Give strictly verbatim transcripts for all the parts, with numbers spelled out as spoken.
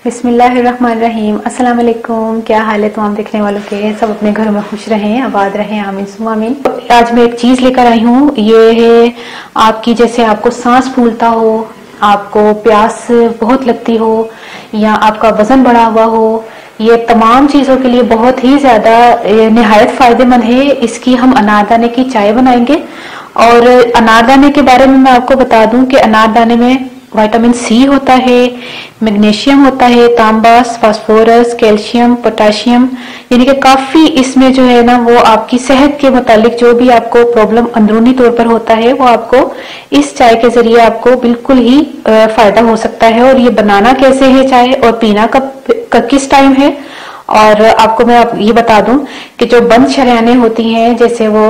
बिस्मिल्लाहिर्रहमानिर्रहीम। अस्सलाम वालेकुम। क्या हाल है तमाम देखने वालों के? सब अपने घरों में खुश रहें, आबाद रहें, आमीन सुम्मा आमीन। आज मैं एक चीज लेकर आई हूँ, ये है आपकी, जैसे आपको सांस फूलता हो, आपको प्यास बहुत लगती हो, या आपका वजन बढ़ा हुआ हो, ये तमाम चीजों के लिए बहुत ही ज्यादा निहायत फायदेमंद है। इसकी हम अनारदाने की चाय बनाएंगे। और अनारदाने के बारे में मैं आपको बता दूं कि अनारदाने में विटामिन सी होता है, मैग्नीशियम होता है, तांबास, फास्फोरस, कैल्शियम, पोटाशियम, यानी कि काफी इसमें जो है ना वो आपकी सेहत के मुतालिक जो भी आपको प्रॉब्लम अंदरूनी तौर पर होता है वो आपको इस चाय के जरिए आपको बिल्कुल ही फायदा हो सकता है। और ये बनाना कैसे है चाय और पीना कब कब किस टाइम है, और आपको मैं आप ये बता दूं कि जो बंद शरेयानें होती हैं, जैसे वो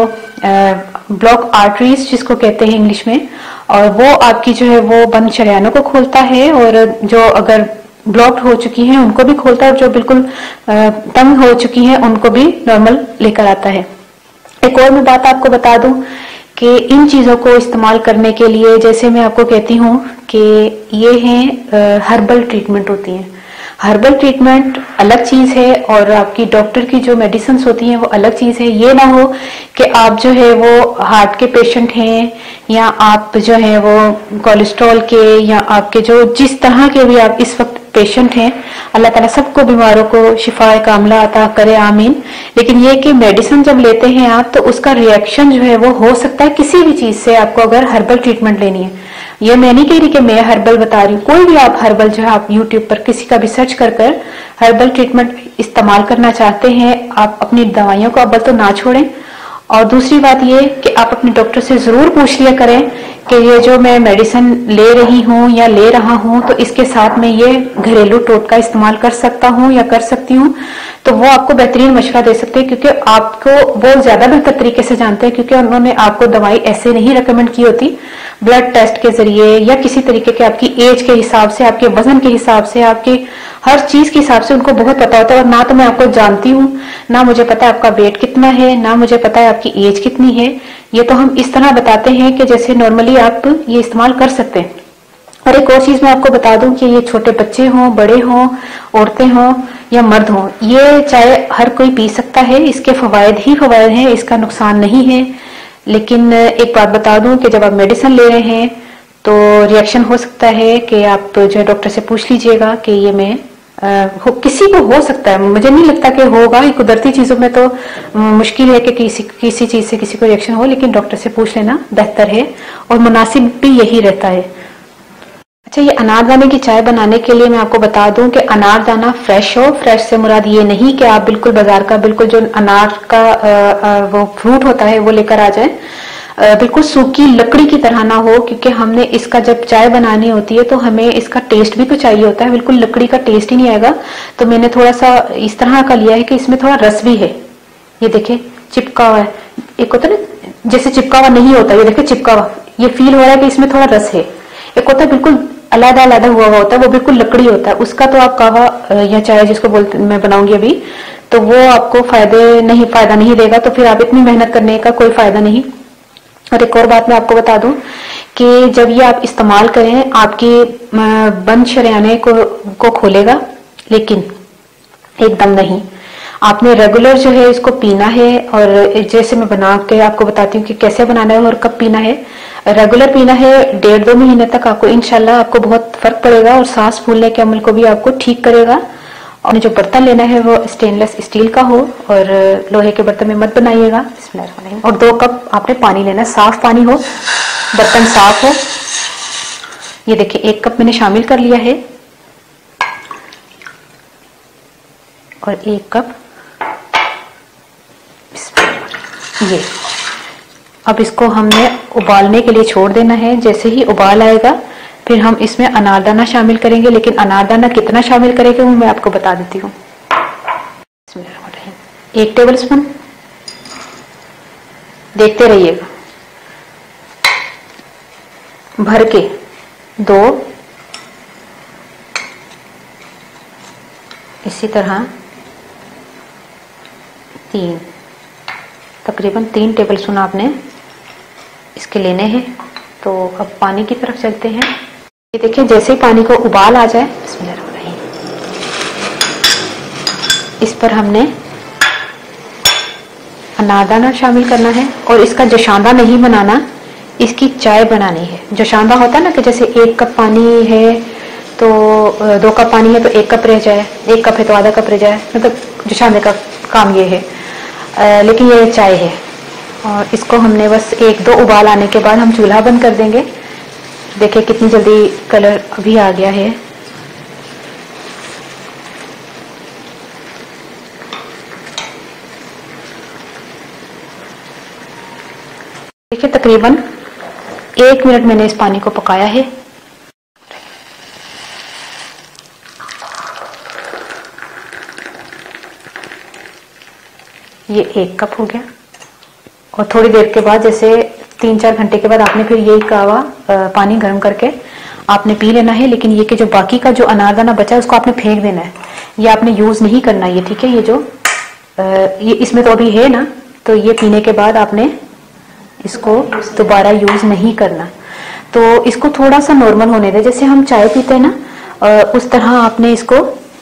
ब्लॉक आर्टरीज जिसको कहते हैं इंग्लिश में, और वो आपकी जो है वो बंद शरेयानों को खोलता है, और जो अगर ब्लॉक्ड हो चुकी हैं उनको भी खोलता है, और जो बिल्कुल तंग हो चुकी हैं उनको भी नॉर्मल लेकर आता है। एक और मैं बात आपको बता दूं कि इन चीजों को इस्तेमाल करने के लिए, जैसे मैं आपको कहती हूँ कि ये हैं हर्बल ट्रीटमेंट होती हैं। हर्बल ट्रीटमेंट अलग चीज है और आपकी डॉक्टर की जो मेडिसिन होती हैं वो अलग चीज है। ये ना हो कि आप जो है वो हार्ट के पेशेंट हैं, या आप जो है वो कोलेस्ट्रॉल के, या आपके जो जिस तरह के भी आप इस वक्त पेशेंट हैं, अल्लाह ताला सबको बीमारों को शिफाए कामला अता करे, आमीन। लेकिन ये कि मेडिसिन जब लेते हैं आप, तो उसका रिएक्शन जो है वो हो सकता है किसी भी चीज से, आपको अगर हर्बल ट्रीटमेंट लेनी है। ये मैं नहीं कह रही कि मैं हर्बल बता रही हूँ, कोई भी आप हर्बल जो है आप यूट्यूब पर किसी का भी सर्च कर कर हर्बल ट्रीटमेंट इस्तेमाल करना चाहते हैं, आप अपनी दवाइयों को अव्वल तो ना छोड़ें। और दूसरी बात ये कि आप अपने डॉक्टर से जरूर पूछ लिया करें कि ये जो मैं मेडिसिन ले रही हूँ या ले रहा हूँ, तो इसके साथ में ये घरेलू टोटका इस्तेमाल कर सकता हूँ या कर सकती हूँ, तो वो आपको बेहतरीन मशवरा दे सकते हैं, क्योंकि आपको वो ज्यादा बेहतर तरीके से जानते हैं, क्योंकि उन्होंने आपको दवाई ऐसे नहीं रिकमेंड की होती। ब्लड टेस्ट के जरिए या किसी तरीके के आपकी एज के हिसाब से, आपके वजन के हिसाब से, आपके हर चीज के हिसाब से उनको बहुत पता होता है। और ना तो मैं आपको जानती हूँ, ना मुझे पता है आपका वेट कितना है, ना मुझे पता है आपकी एज कितनी है। ये तो हम इस तरह बताते हैं कि जैसे नॉर्मली आप ये इस्तेमाल कर सकते हैं। और एक और चीज मैं आपको बता दूं कि ये छोटे बच्चे हों, बड़े हों, औरतें हों या मर्द हों, ये चाहे हर कोई पी सकता है। इसके फवायद ही फवायद हैं, इसका नुकसान नहीं है। लेकिन एक बात बता दूं कि जब आप मेडिसिन ले रहे हैं तो रिएक्शन हो सकता है कि आप जो है डॉक्टर से पूछ लीजिएगा कि ये मैं आ, हो, किसी को हो सकता है, मुझे नहीं लगता कि होगा। ये कुदरती चीजों में तो मुश्किल है कि किसी किसी चीज से किसी को रिएक्शन हो, लेकिन डॉक्टर से पूछ लेना बेहतर है और मुनासिब भी यही रहता है। अच्छा, ये अनारदाने की चाय बनाने के लिए मैं आपको बता दूं कि अनारदाना फ्रेश हो। फ्रेश से मुराद ये नहीं कि आप बिल्कुल बाजार का बिल्कुल जो अनार का आ, आ, वो फ्रूट होता है वो लेकर आ जाए, बिल्कुल सूखी लकड़ी की तरह ना हो, क्योंकि हमने इसका जब चाय बनानी होती है तो हमें इसका टेस्ट भी तो चाहिए होता है। बिल्कुल लकड़ी का टेस्ट ही नहीं आएगा। तो मैंने थोड़ा सा इस तरह का लिया है कि इसमें थोड़ा रस भी है। ये देखे चिपका हुआ है, एक होता है ना जैसे चिपका हुआ नहीं होता, ये देखे चिपका हुआ, ये फील हो रहा है कि इसमें थोड़ा रस है। एक होता है बिल्कुल अलग अलग हुआ हुआ होता है, वो बिल्कुल लकड़ी होता है, उसका तो आप कहवा या चाय जिसको बोलते मैं बनाऊंगी अभी, तो वो आपको फायदे नहीं फायदा नहीं देगा। तो फिर आप इतनी मेहनत करने का कोई फायदा नहीं। और एक और बात मैं आपको बता दूं कि जब ये आप इस्तेमाल करें, आपकी बंद शरेयाने को को खोलेगा, लेकिन एकदम नहीं। आपने रेगुलर जो है इसको पीना है। और जैसे मैं बना के आपको बताती हूँ कि कैसे बनाना है और कब पीना है। रेगुलर पीना है, डेढ़ दो महीने तक आपको इंशाल्लाह आपको बहुत फर्क पड़ेगा, और सांस फूलने के अमल को भी आपको ठीक करेगा। और जो बर्तन लेना है वो स्टेनलेस स्टील का हो, और लोहे के बर्तन में मत बनाइएगा। बिस्मिल्लाह। और दो कप आपने पानी लेना, साफ पानी हो, बर्तन साफ हो। ये देखिए एक कप मैंने शामिल कर लिया है, और एक कप ये। अब इसको हमने उबालने के लिए छोड़ देना है। जैसे ही उबाल आएगा फिर हम इसमें अनारदाना शामिल करेंगे, लेकिन अनारदाना कितना शामिल करेंगे वो मैं आपको बता देती हूँ। एक टेबल स्पून, देखते रहिएगा, भर के दो, इसी तरह तीन, तकरीबन तीन टेबल स्पून आपने इसके लेने हैं। तो अब पानी की तरफ चलते हैं। ये देखिए जैसे ही पानी को उबाल आ जाए, बिस्मिल्लाह, इस पर हमने अनारदाना शामिल करना है और इसका जोशांदा नहीं बनाना, इसकी चाय बनानी है। जोशांदा होता है ना कि जैसे एक कप पानी है तो दो कप पानी है तो एक कप रह जाए, एक कप है तो आधा कप रह जाए, मतलब जोशांदे का काम ये है। आ, लेकिन ये चाय है और इसको हमने बस एक दो उबाल आने के बाद हम चूल्हा बंद कर देंगे। देखिए कितनी जल्दी कलर अभी आ गया है। देखिए तकरीबन एक मिनट मैंने इस पानी को पकाया है। ये एक कप हो गया और थोड़ी देर के बाद, जैसे तीन चार घंटे के बाद आपने फिर यही कावा पानी गर्म करके आपने पी लेना है। लेकिन ये कि जो बाकी का जो अनारदाना बचा है उसको आपने फेंक देना है, ये आपने यूज नहीं करना ये, ठीक है। ये जो ये इसमें तो अभी है ना, तो ये पीने के बाद आपने इसको दोबारा यूज नहीं करना। तो इसको थोड़ा सा नॉर्मल होने दे, जैसे हम चाय पीते हैं ना उस तरह आपने इसको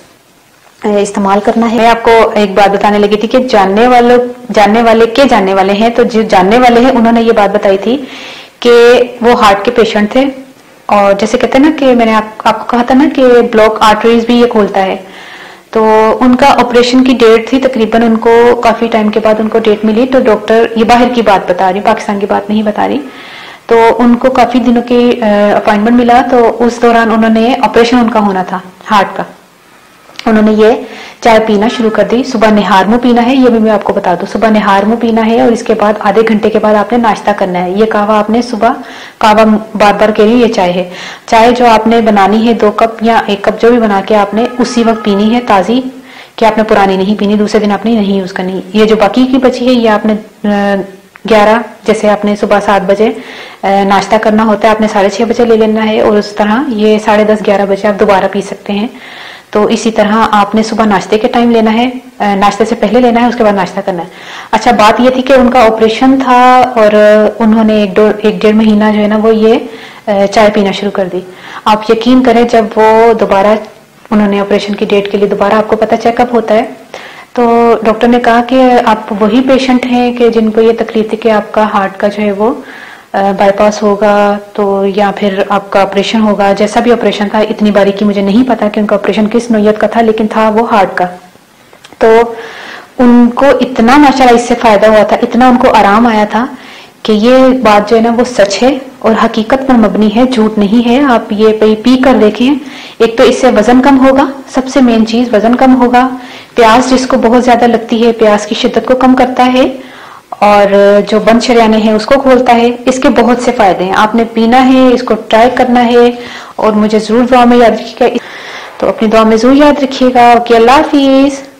इस्तेमाल करना है। मैं आपको एक बात बताने लगी थी कि जानने वालों जानने वाले के जानने वाले हैं, तो जो जानने वाले हैं उन्होंने ये बात बताई थी कि वो हार्ट के पेशेंट थे और जैसे कहते हैं ना कि मैंने आप, आपको कहा था ना कि ब्लॉक आर्टरीज भी ये खोलता है, तो उनका ऑपरेशन की डेट थी तकरीबन, उनको काफी टाइम के बाद उनको डेट मिली। तो डॉक्टर, ये बाहर की बात बता रही, पाकिस्तान की बात नहीं बता रही, तो उनको काफी दिनों की अपॉइंटमेंट मिला। तो उस दौरान उन्होंने ऑपरेशन उनका होना था हार्ट का, उन्होंने ये चाय पीना शुरू कर दी। सुबह निहार मुंह पीना है, ये भी मैं आपको बता दूं, सुबह निहार मुंह पीना है और इसके बाद आधे घंटे के बाद आपने नाश्ता करना है। ये कहवा आपने सुबह, कहवा बार बार कह रही हूँ, ये चाय है। चाय जो आपने बनानी है दो कप या एक कप जो भी बना के आपने उसी वक्त पीनी है, ताजी, कि आपने पुरानी नहीं पीनी, दूसरे दिन आपने नहीं यूज करनी। ये जो बाकी की बची है ये आपने ग्यारह, जैसे आपने सुबह सात बजे नाश्ता करना होता है, आपने साढ़े छह बजे ले लेना है और उस तरह ये साढ़े दस ग्यारह बजे आप दोबारा पी सकते हैं। तो इसी तरह आपने सुबह नाश्ते के टाइम लेना है, नाश्ते से पहले लेना है, उसके बाद नाश्ता करना है। अच्छा, बात ये थी कि उनका ऑपरेशन था और उन्होंने एक दो एक डेढ़ महीना जो है ना वो ये चाय पीना शुरू कर दी। आप यकीन करें, जब वो दोबारा उन्होंने ऑपरेशन की डेट के लिए दोबारा आपको पता चेकअप होता है, तो डॉक्टर ने कहा कि आप वही पेशेंट हैं कि जिनको ये तकलीफ थी कि आपका हार्ट का जो है वो बाईपास होगा तो या फिर आपका ऑपरेशन होगा। जैसा भी ऑपरेशन था, इतनी बारीकी मुझे नहीं पता कि उनका ऑपरेशन किस नौयत का था, लेकिन था वो हार्ट का। तो उनको इतना माशाल्लाह इससे फायदा हुआ था, इतना उनको आराम आया था कि ये बात जो है ना वो सच है और हकीकत पर मबनी है, झूठ नहीं है। आप ये पी, पी कर देखें। एक तो इससे वजन कम होगा, सबसे मेन चीज वजन कम होगा। प्यास जिसको बहुत ज्यादा लगती है, प्यास की शिद्दत को कम करता है और जो बंद शरियाने हैं उसको खोलता है। इसके बहुत से फायदे हैं, आपने पीना है, इसको ट्राई करना है और मुझे जरूर दुआ में याद रखिएगा। तो अपनी दुआ में जरूर याद रखिएगा। ओके, अल्लाह हाफिज।